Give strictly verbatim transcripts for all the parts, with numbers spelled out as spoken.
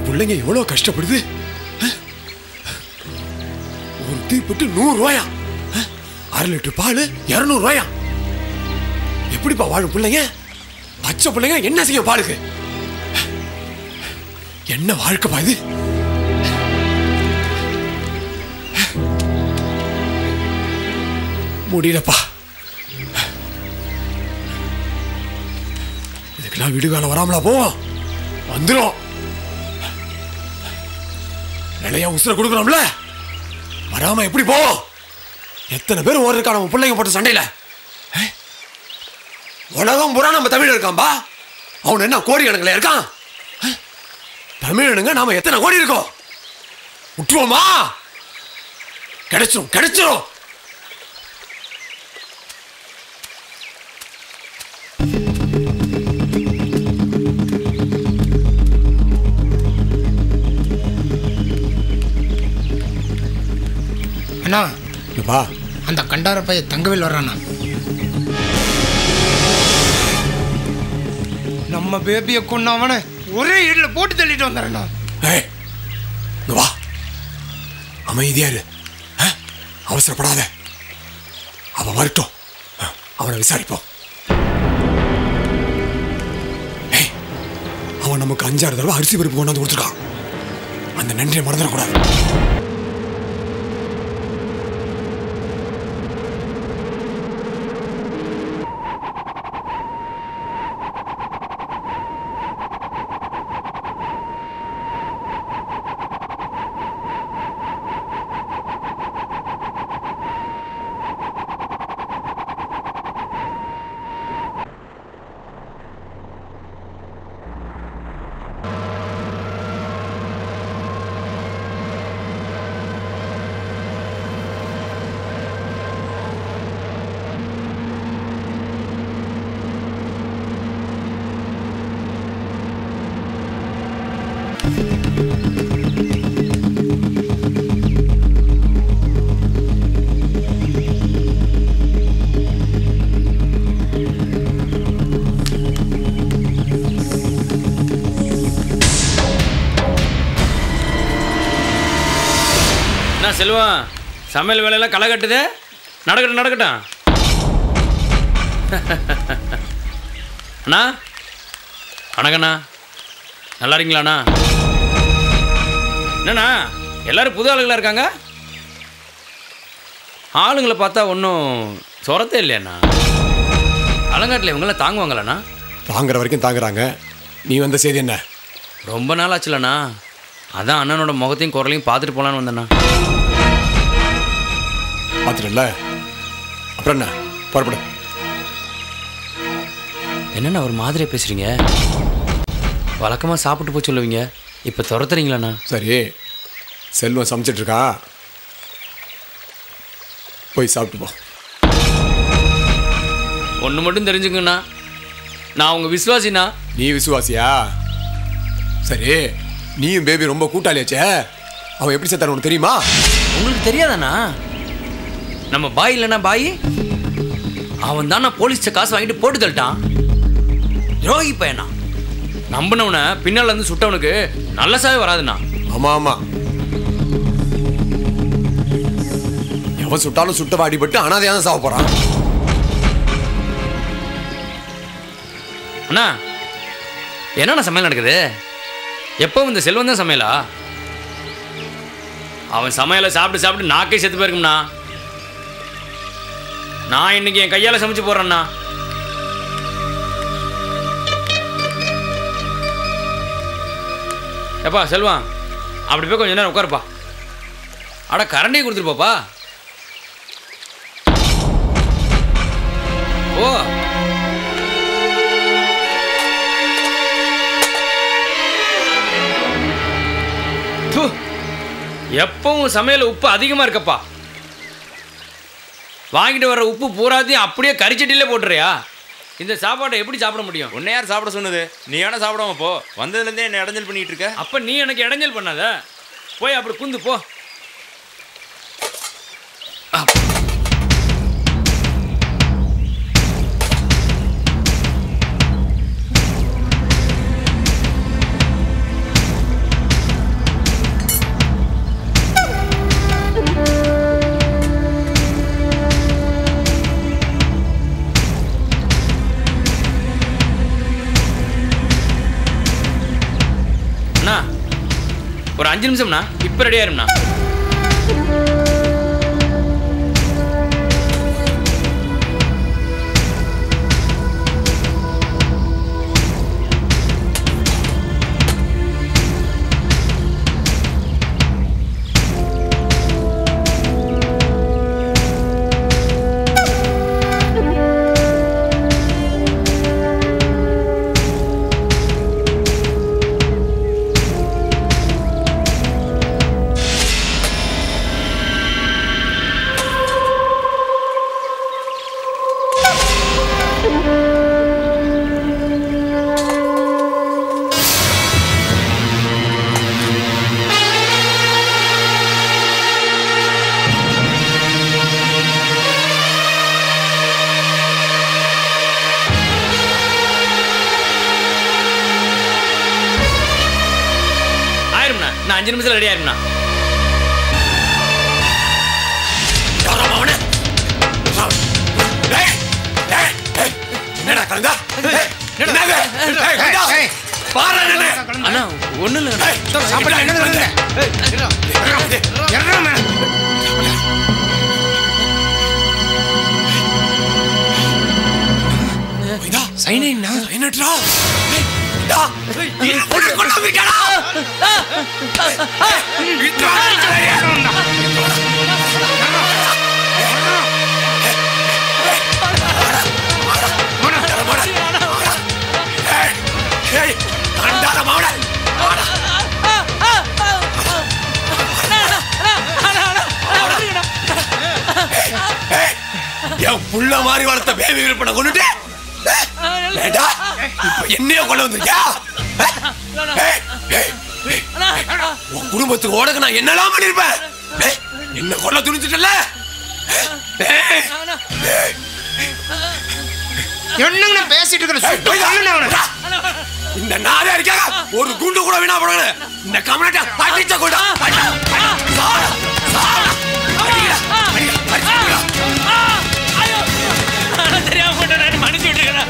பிள்ளைங்க எவ்வளவு கஷ்டப்படுது. ஒரு தீப்பெட்டு நூறு ரூபாயா, அரை லிட்டர் பால் இருநூறு ரூபாயா. எப்படிப்பா வாழும் பிள்ளைங்க? பச்சை பிள்ளைங்க என்ன செய்யும் பாலுக்கு? என்ன வாழ்க்கைப்பா இது? முடியலப்பா. இதுக்கெல்லாம் வீடு காலம் வராமலா போவோம்? வந்துடும். நிலையா உசுர கொடுக்குறோம்ல, வராம எப்படி போவோம்? எத்தனை பேர் ஓடுறக்கா நம்ம பிள்ளைங்க போட்ட சண்டையில? உலகம் பூரா நம்ம தமிழ் இருக்கான்பா. அவன் என்ன கோடி கணக்கில் இருக்கான்? தமிழனுங்க நாம எத்தனை கோடி இருக்கோம்? விட்டுருவோமா? கிடைச்சிரும் கிடைச்சிரும். அண்ணா பா, அந்த கண்டார பைய தங்கவேல் வர்றானா? நம்ம பேபியை கொண்டவன ஒரே இடில் போட்டு தள்ளிட்டு வந்தாரண்ணா. வா, அமைதியா இரு, அவசரப்படாத. அவன் வரட்டும், அவனை விசாரிப்போம். அவன் நமக்கு அஞ்சாறு தடவை அரிசி பருப்பு கொண்டாந்து கொடுத்துருக்கான். அந்த நன்றியை மறந்துடக்கூடாது. செல்வம், சமையல் வேலையெல்லாம் களை கட்டுது. நடக்கட்டும் நடக்கட்டும். அண்ணா வணக்கண்ணா, நல்லா இருக்கீங்களாண்ணா? என்னண்ணா எல்லாரும் புது ஆளுங்களாக இருக்காங்க. ஆளுங்களை பார்த்தா ஒன்றும் சொரத்தே இல்லையாண்ணா. அலங்காட்டில் இவங்களாம் தாங்குவாங்களாண்ணா? தாங்குற வரைக்கும் தாங்குறாங்க. நீ வந்த செய்தி என்ன? ரொம்ப நாள் ஆச்சுலண்ணா. அதான் அண்ணனோட முகத்தையும் குரலையும் பார்த்துட்டு போகலான்னு வந்தேண்ணா. பார்த்துட்டல, அப்புறம் என்ன? புறப்படு. என்னண்ணா ஒரு மாதிரியாக பேசுகிறீங்க? வழக்கமாக சாப்பிட்டு போய் சொல்லுவீங்க, இப்போ துரத்துறீங்களாண்ணா? சரி, செல்வம் சமைச்சிட்ருக்கா, போய் சாப்பிட்டு போ. ஒன்று மட்டும் தெரிஞ்சுக்கண்ணா, நான் உங்கள் விசுவாசிண்ணா. நீ விசுவாசியா? சரி, நீயும் பேபி ரொம்ப கூட்டாளியாச்சே, அவன் எப்படி செத்தான உனக்கு தெரியுமா? உங்களுக்கு தெரியாதாண்ணா? நம்ம பாய் இல்லைண்ணா, பாய் அவன் தானே போலீஸ்ட காசு வாங்கிட்டு போட்டு தள்ளிட்டான். ரோகி பையனா, நம்பினவனை பின்னால் இருந்து சுட்டவனுக்கு நல்ல சாவே வராதுண்ணா. ஆமா ஆமா, எவன் சுட்டாலும் சுட்டவ அடிபட்டு அனாதையாக தான் சாவ போறான். அண்ணா என்னண்ணா சமையல் நடக்குது? எப்போ இந்த செல்வம் தான் சமையலா? அவன் சமையலை சாப்பிட்டு சாப்பிட்டு நாக்கே செத்து போயிருக்கும்ண்ணா. நான் இன்னைக்கு என் கையால் சமைச்சு போடுறேண்ணா. எப்பா செல்வம், அப்படி போய் கொஞ்சம் நேரம் உட்காருப்பா. அட கரண்டியை கொடுத்துட்டு போப்பா. ஓ எப்பவும் சமையல் உப்பு அதிகமாக இருக்கப்பா. வாங்கிட்டு வர உப்பு பூராத்தையும் அப்படியே கரிச்சட்டிலே போட்டுறியா? இந்த சாப்பாட்டை எப்படி சாப்பிட முடியும்? உன்னை யார் சாப்பிட சொன்னது? நீ வேணா சாப்பிடாம போ. வந்ததுலேருந்தே என்ன இடைஞ்சல் பண்ணிட்டு இருக்க. அப்போ நீ எனக்கு இடைஞ்சல் பண்ணாத. போய் அப்படி குந்து போ. ஒரு அஞ்சு நிமிஷம்ண்ணா, இப்போ ரெடி ஆயிரும்ண்ணா. நான் அஞ்சு நிமிஷம் ரெடி ஆயிரும்ண்ணா. என்னடா கலந்தா? அண்ணா ஒண்ணு இல்ல. சைனா சைனட்ரா என் புள்ள மாதிரி வளர்த்த பேபி விருப்பனை கொண்டுட்டு என்னைய கொள்ள வந்திருக்கியா? உன் குடும்பத்துக்கு ஓடக்கு நான் என்னெல்லாம் பண்ணிருப்பேன். என்ன கொள்ள துணிச்சுட்டல. என்னங்க பேசிட்டு இருக்கிற? இந்த நாரே இருக்காங்க ஒரு குண்டு கூட வீணா போடுங்க. இந்த கமனட்டா அடிச்ச கூட தெரியாம போட்ட நான் மன்னிச்சு விட்டுருக்கேன்.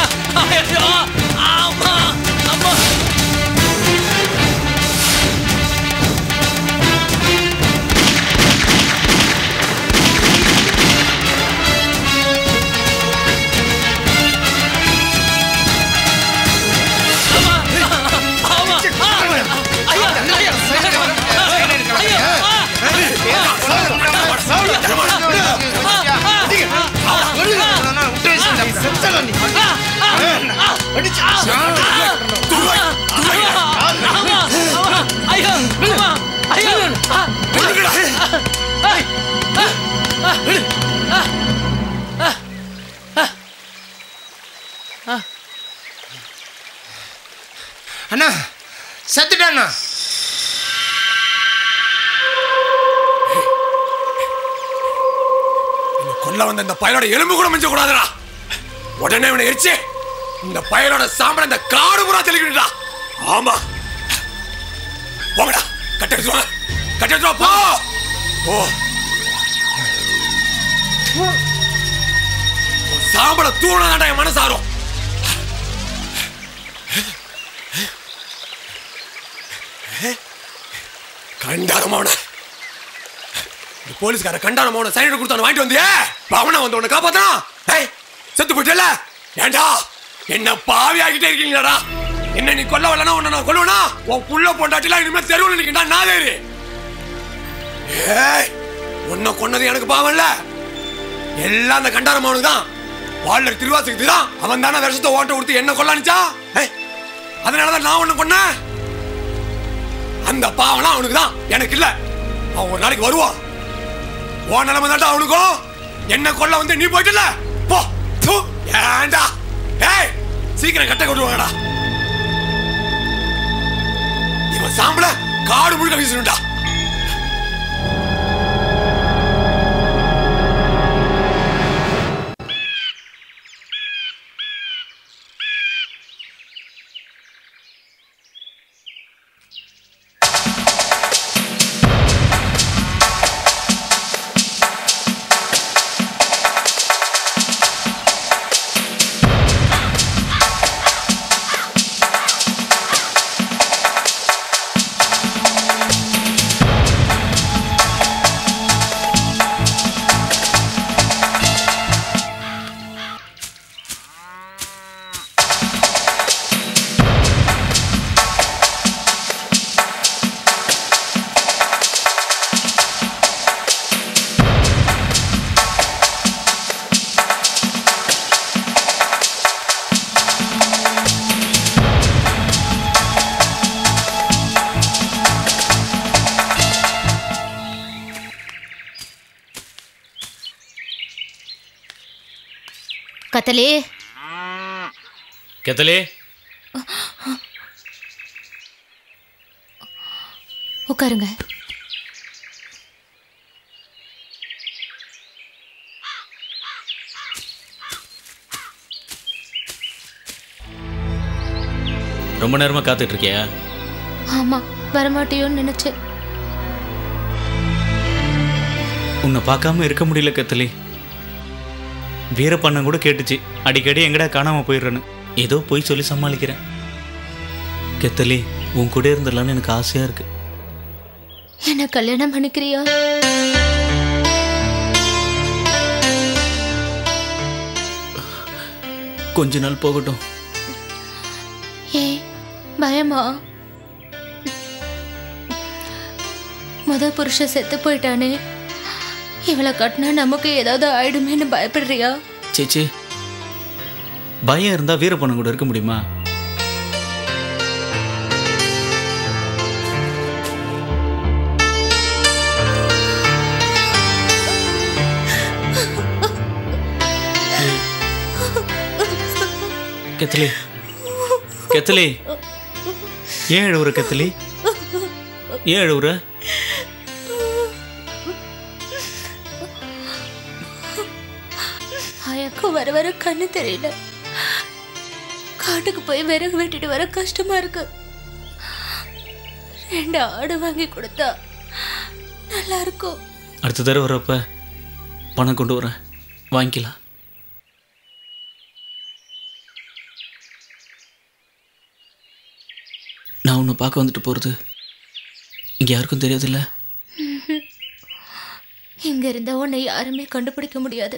ஆமா அம்மா அண்ணா செத்துட்டாண்ணா. கொல்ல வந்த இந்த பயலோட எலும்பு கூட மிஞ்ச கூடாதுடா. உடனே இவனை எரிச்சு இந்த பயலோட சாம்பலை இந்த காடு பூரா தெளிக்கிட்டா. ஆமா போங்கடா, கட்ட எடுத்துவாங்க, கட்ட எடுத்துவா போ போ. சாம்பலை தூணாடா என் மனசாரும். கண்டாரம் அவனை போலீஸ்கார கண்டாரம் அவனை சைடு கொடுத்து வாங்கிட்டு வந்தியே. அவனை வந்து உன்னை காப்பாத்தான். செத்து போயிட்டல. ஏண்டா என்ன பாவி ஆகிட்டே இருக்கீங்களாடா? என்ன நீ கொல்ல வரலனா உன்னை நான் கொல்லுவனா? உன் புள்ள பொண்டாட்டிலாம் இனிமே தெருவில் நிற்கின்றா நாதேரி. ஏய் உன்னை கொன்னது எனக்கு பாவம் இல்ல, எல்லாம் அந்த கண்டாரம் அவனுக்கு தான். வாழ்ல திருவாசகத்துக்கு தான் அவன் தானே வருஷத்தை ஓட்ட கொடுத்து என்ன கொல்லானிச்சா. அதனாலதான் நான் உன்னை கொன்னேன். அந்த பாவம்லாம் அவனுக்கு தான், எனக்கு இல்ல. அவன் ஒரு நாளைக்கு வருவான். உன் நிலைமை தான்டா அவனுக்கும். என்ன கொல்ல வந்து நீ போயிட்டல போ. ஏண்டா ஏய் சீக்கிரம் கட்ட கொண்டுவாங்கடா. இவன் சாம்பல காடு முழுக்க வீசணும்டா. கத்தலே கெத்தலே உட்காருங்க. ரொம்ப நேரமா காத்துட்டு இருக்கியா? ஆமா, வரமாட்டியோன்னு நினைச்சேன். உன்னை பார்க்காம இருக்க முடியல கத்தலி. வீரப்பண்ணன் கூட கேட்டுச்சு அடிக்கடி எங்கடா காணாம போயிடுறேன்னு. ஏதோ போய் சொல்லி சமாளிக்கிறேன். கெத்தலி, உன் கூட இருந்துடலான்னு எனக்கு ஆசையா இருக்கு. என்ன கல்யாணம் பண்ணிக்கிறியா? கொஞ்ச நாள் போகட்டும். ஏ பயமா? முத புருஷ செத்து போயிட்டானே, இவளை கட்டினா நமக்கு ஏதாவது ஆயிடுமேன்னு பயப்படுறியா? சேச்சே, பயம் இருந்தா வீரப்பண்ணன் கூட இருக்க முடியுமா? கெத்தலி, கெத்தலி, ஏன் அழுவுற கெத்தலி? ஏன் அழுவுற? ஆயாக்கும் வர வர கண்ணு தெரியல. காட்டுக்கு போய் விறகு வெட்டிட்டு வர கஷ்டமா இருக்கு. ரெண்டு ஆடு வாங்கி கொடுத்தா நல்லா இருக்கும். அடுத்த தடவை வரப்ப பணம் கொண்டு வரேன், வாங்கிக்கலாம். நான் உன்னை பார்க்க வந்துட்டு போகிறது இங்கே யாருக்கும் தெரியாதுல்ல? இங்க இருந்த உன்னை யாருமே கண்டுபிடிக்க முடியாது.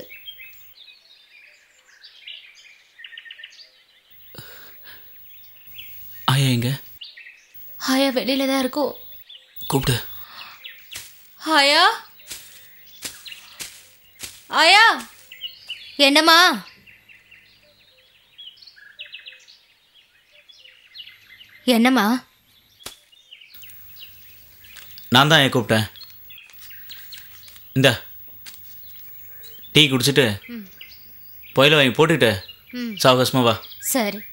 ஆயா எங்க? ஆயா வெளியில தான் இருக்கும். கூப்பிடு. ஆயா, ஆயா. என்னம்மா? என்னம்மா? நான் தான் ஏன் கூப்பிட்டேன். இந்த டீ குடிச்சிட்டு புயல வாங்கி போட்டுக்கிட்டு சாவகாசமா வா. சரி.